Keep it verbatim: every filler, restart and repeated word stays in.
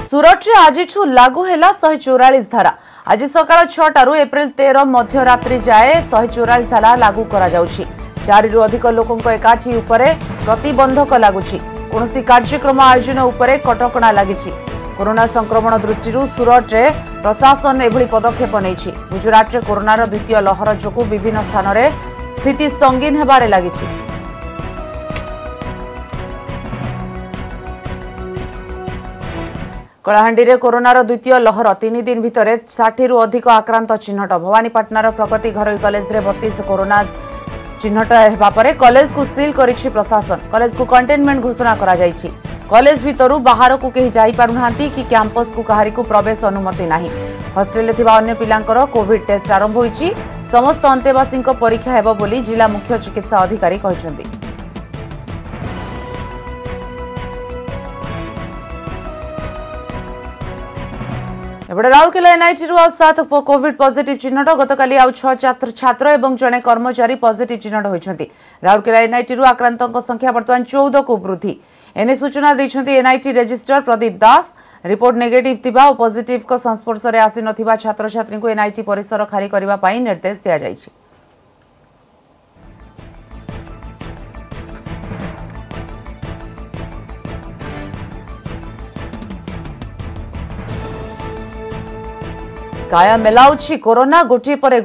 सूरत रे आज लागू है शहे चौरालीस धारा। आज सकाल छटारू एप्रिल तेरह मध्यरात्रि जाए शहे चौरालीस धारा लागू करा जाउछि। चारि रु अधिक लोकंक एकाठी उपरे प्रतिबंधक लागुछि। कोनोसी कार्यक्रम आयोजन उपरे कटकणा लागिछि। कोरोना संक्रमण दृष्टि सूरत रे प्रशासन एभली पदक्षेप नेछि। गुजरात रे कोरोनार द्वितीय लहर जोगु विभिन्न स्थान रे स्थिति संगीन हेबारे लागिछि। कलाहांडी रे कोरोनार द्वितीय लहर तीन दिन भितर षाठी रु अधिक आक्रांत चिन्हट। भवानीपाटनार प्रगति घरोई कॉलेज रे बत्तीस कोरोना चिन्हट हेबा परे कॉलेज को सील करिछि प्रशासन। कॉलेज को कंटेनमेंट घोषणा करा जाइछि। कॉलेज भितरु बाहर को केही जाई पारुनांती कि कैंपस को काहारी को प्रवेश अनुमति नाही। हॉस्टल रे थिबा अन्य पिलांकर कोविड टेस्ट आरंभ होईछि। समस्त अंतेवासी परीक्षा हेबो बोली जिला मुख्य चिकित्सा अधिकारी कहिसंती। एबडे राउरकेला एनआईटी रु सात कोविड पॉजिटिव चिन्हट। गतकाली आउ छह छात्र छात्र एवं जने कर्मचारी पॉजिटिव चिन्हट होइछंती। राउरकेला एनआईटी रु आक्रांतक संख्या वर्तमान चौदह को वृद्धि। एने सूचना दैछंती NIT registrar Pradeep Das. Report negative थिबा और पॉजिटिव को संस्पर्श रे आसी नथिबा छात्र छात्री को एनआईटी परिसर खाली करबा पई निर्देश दिया जाइछि। काया मेलाउछि कोरोना गोटे पर